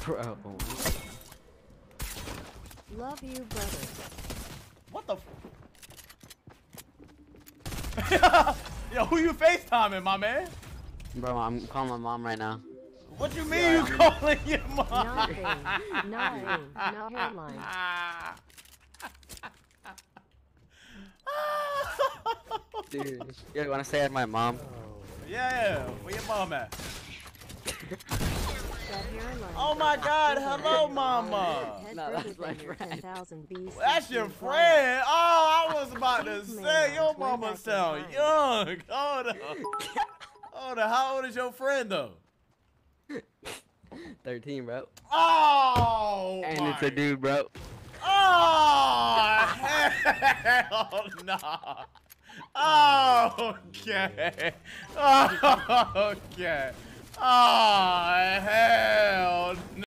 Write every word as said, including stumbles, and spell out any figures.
Bro. Love you, brother. What the f Yo, who you FaceTiming, my man? Bro, I'm calling my mom right now. What you mean you calling your mom? Nothing. Nothing. No hairline. Dude, you wanna say at my mom? Yeah, where your mom at? That hairline. Oh my God, hello, mama. No, that's my friend. That's your friend. Oh, I was about to say, your mama sound young. Hold on. Hold on, how old is your friend though? thirteen, bro. Oh, And my. it's a dude, bro. Oh, hell no. Oh, okay. Oh, okay. Oh, hell no.